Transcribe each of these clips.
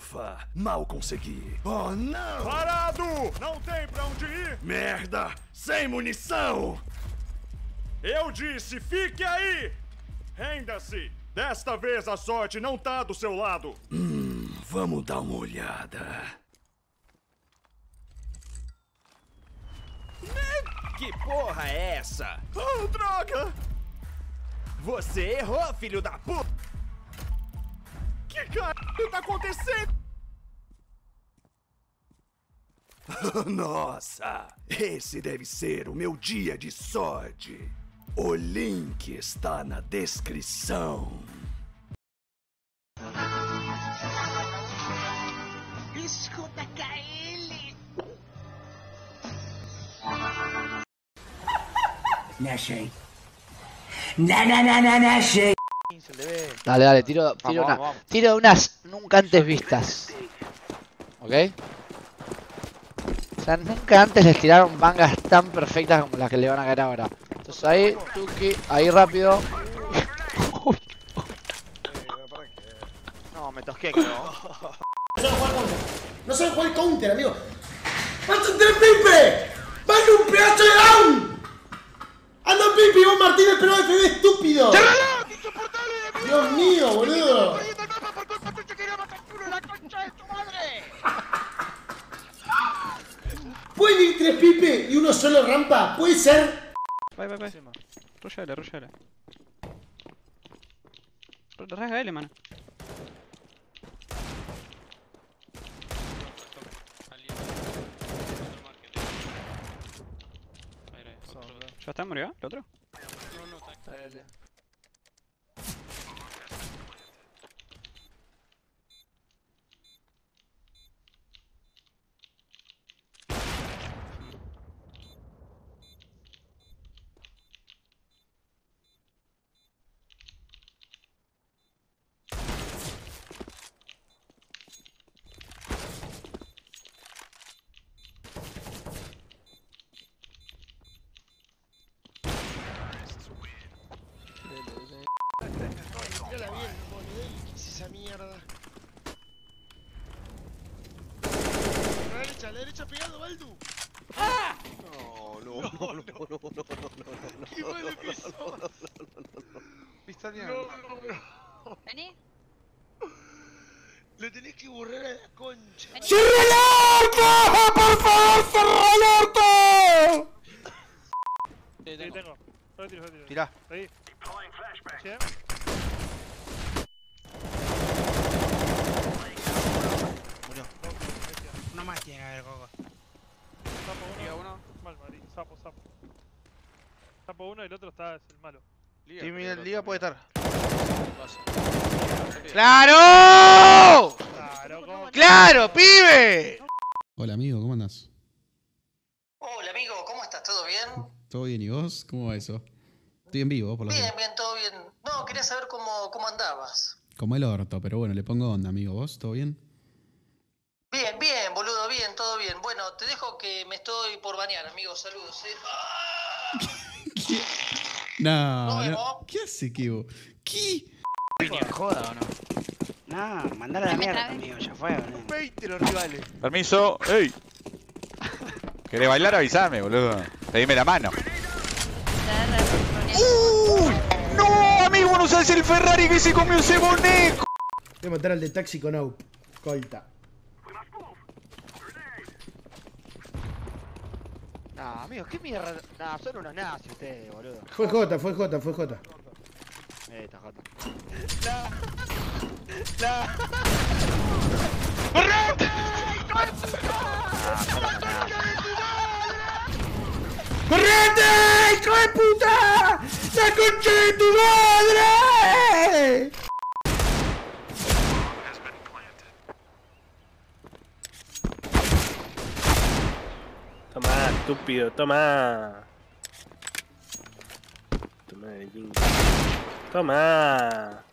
Ufa, mal consegui. Oh, não! Parado! Não tem pra onde ir! Merda! Sem munição! Eu disse, fique aí! Renda-se! Desta vez a sorte não tá do seu lado. Vamos dar uma olhada. Que porra é essa? Oh, droga! Você errou, filho da puta! Que caralho tá acontecendo? Nossa, esse deve ser o meu dia de sorte. O link está na descrição. Escuta, KL! Não achei. Não achei. Dale, tiro unas nunca antes vistas. ¿Ok? O sea, nunca antes les tiraron mangas tan perfectas como las que le van a caer ahora. Entonces ahí, Tuki, ahí rápido. No, me tosqué, creo. No saben jugar counter, amigo. ¡Faltan 3 Pipe! ¡Vale un pedazo de down! ¡Anda Pipe, vos Martínez, pero FB estúpido! ¡Dios mío, boludo! ¿Pueden ir 3 Pipe y uno solo rampa? ¿Puede ser? Vai. Rushale. Rasga L, mano. ¿Ya está, murió? ¿El otro? ¿Qué es esa mierda? La derecha pegado, Baldu. No. ¡Qué malo que sos! Vení. Lo tenés que borrar a la concha. ¡Cierra el orto! ¡Por favor, cierra el orto! Sí, tengo. Retiro. Tirá. Ahí. ¿Sí? Murió. No más tiene que haber, Coco. Sapo uno. Mal, Mari. Sapo. Sapo uno y el otro es el malo. Liga puede estar. ¡Claro! ¡Claro, pibe! Hola amigo, ¿cómo andás? Hola amigo, ¿cómo estás? ¿Todo bien? ¿Todo bien y vos? ¿Cómo va eso? Estoy en vivo, por lo Bien, todo bien. No, quería saber cómo andabas. Como el orto, pero bueno, le pongo onda, amigo. ¿Vos? ¿Todo bien? Bien, boludo, bien, todo bien. Bueno, te dejo que me estoy por bañar, amigo. Saludos, No. ¿Qué hace, Kibo? ¿Qué? ¿Joda o no? No, mandala a la mierda, amigo, ya fue, boludo. 20 los rivales. Permiso, ey. ¿Querés bailar? Avísame, boludo. Pedime la mano. ¡No, amigo! ¡No sabes el Ferrari que se comió ese boneco! Voy a matar al de taxi con AUP. Colta. No, amigos, ¿qué mierda? No, son unos nazis ustedes, boludo. Fue J. Está J. ¡Correte! ¡Correte, hijo de puta! ¡La concha de tu madre! Toma, estúpido, toma. Toma.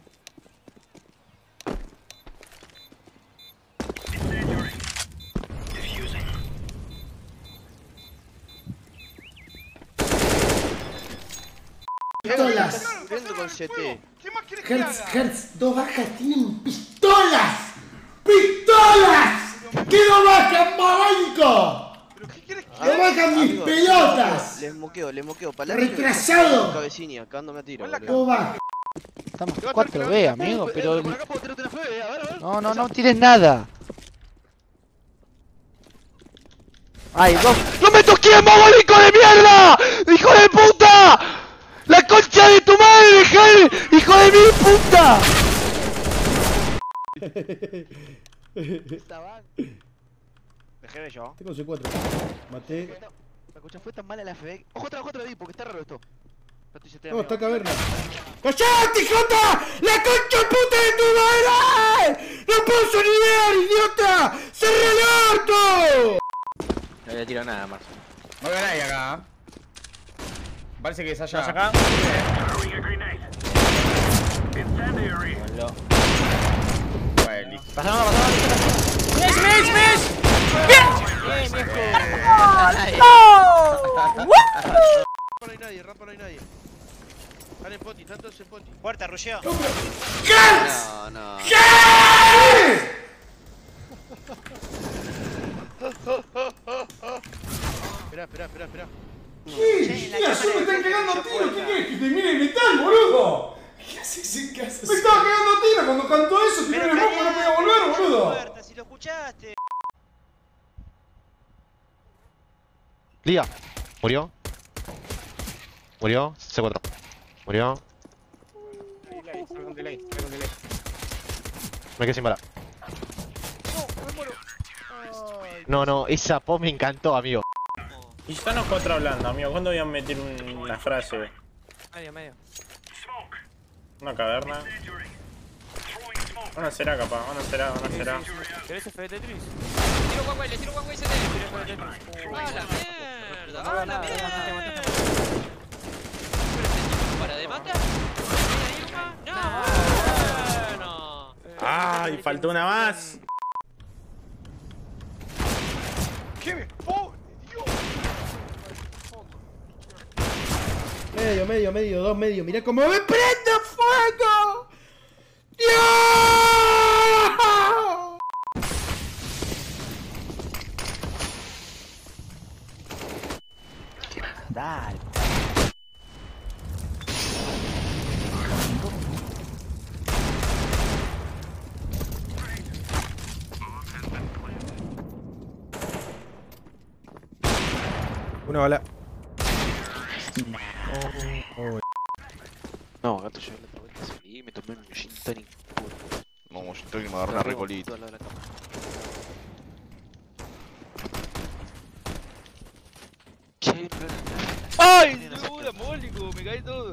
Pistolas. Con CT. Hertz, 2 bajas tienen pistolas. mogólico! ¡No bajan mis pelotas! Les moqueo. ¡Retrasado! Cabecilla, cagándome a tiro. ¿Cómo va? Estamos 4B, amigo, pero... No tires nada. ¡Ay, dos! ¡No me toques, mogólico de mierda! ¡Hijo de puta! ¡La concha de tu madre, Jaime! ¡Hijo de mi puta! Dejé yo. Tengo C4. Maté. La concha fue tan mala la FB. Ojo otra vez, porque está raro esto. No, está caverna. ¡Cállate, Jota! ¡La concha puta de tu madre! ¡No puedo ni ver, idiota! ¡Cerra el orto! No le tiro nada más. No veo a nadie acá. Parece que es allá. ¿Estás acá? Bueno, listo. Pasamos. ¡Mish! ¡Bien! Rampa no hay nadie. Están en poti, están todos en poti. Puerta, rusheo. ¿Qué? No. ¿Qué? Espera. ¿Qué? Mira, yo me están cagando a tiro. ¿Qué querés? ¿Que te mire el metal, boludo? ¿Qué haces en casa? Me estaba cagando a tiro cuando cantó eso. Tiró el moco, no podía volver, boludo. Puerta, si lo escuchaste. Liga. Murió. C4. Murió. Me quedé sin bala. No, esa pos me encantó, amigo. Y están los cuatro hablando, amigo. ¿Cuándo voy a meter una frase? Medio. Una caverna. Una será capaz, una será. ¿Querés FD Tetris? Tiro one way, le tiro one way CT. ¡Ah, la mierda! ¿Para de matar? ¡No! ¡Ay, faltó una más! Medio, dos medio. Mirá cómo me prende fuego. ¡Dios! Dale. Una bala. No, gato, yo la otra vuelta salí y me tomé un gin tonic puro. No, yo tengo que me agarrar una recolita. ¡Ay! ¡Segura, mogólico! Me caí todo.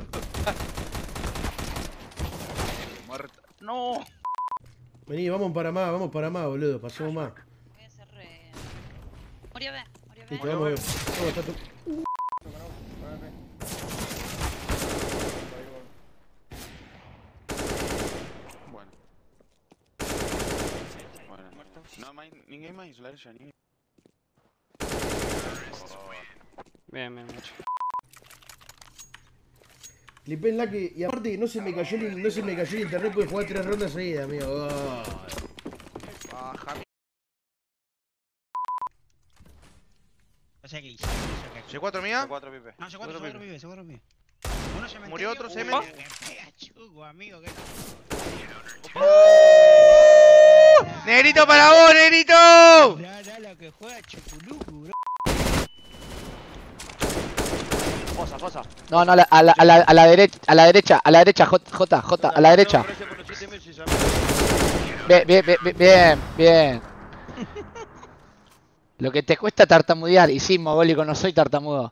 Muerta. ¡No! Vení, vamos para más, boludo. Pasemos más. Voy a hacer Murió B. Listo, vamos. Está tu... Bueno. No, ninguém más insular ya, ni. Bien, mucho. Flipenla que... Y aparte no se me cayó el internet, pude jugar 3 rondas seguidas, amigo. Oh. O sea que hice. ¿C4 mía? C4 pipe. No, C4 pipe. Uno se me ¿Murió otro? ¿Se me? Amigo, ¿qué? ¡Negrito para vos, negrito! Lo que juega Chupulucu, bro. Fosa. No, a la derecha, J, a la derecha. Bien. Lo que te cuesta tartamudear, y sí, mogólico, no soy tartamudo.